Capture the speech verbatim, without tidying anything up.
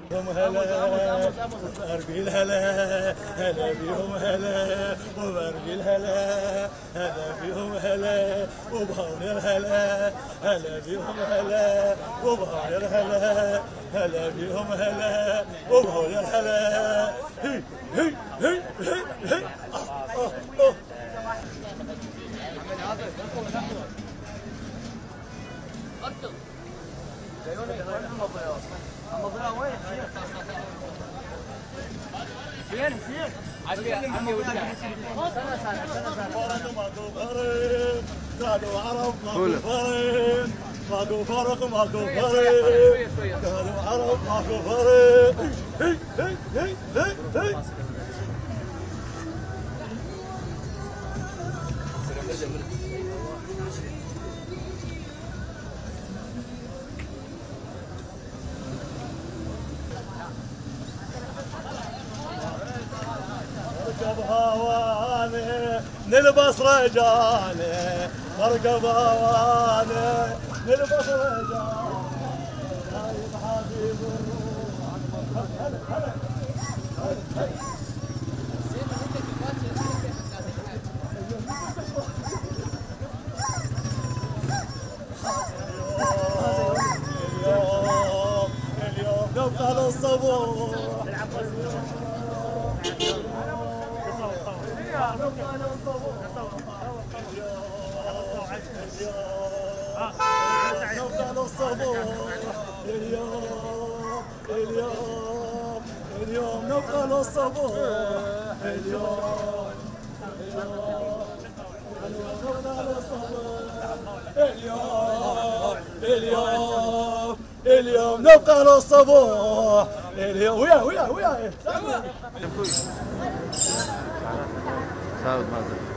هم هلا وبرقي الهلا هلا بيهم هلا وبرقي الهلا هلا بيهم هلا وبهون الهلا هلا بيهم هلا وبهون الهلا هلا بيهم هلا وبهون الهلا هي هي هي هي هي آه آه حسين حسين عمي عمي وجع سنة سنة سنة ماكو فرق قالوا عرب ماكو فرق ماكو فرق ماكو فرق قالوا عرب ماكو فرق هي هي هي هي هي اركب هواني نلبس رجالي اركب هواني نلبس رجالي هاي حبيب الروح هلا هلا هلا اليوم اليوم نبقى للصبح نبقى للصبح اليوم اليوم اليوم نبقى للصبح اليوم اليوم اليوم اليوم نبقى للصبح اليوم ويا ويا ويا ثابت مازال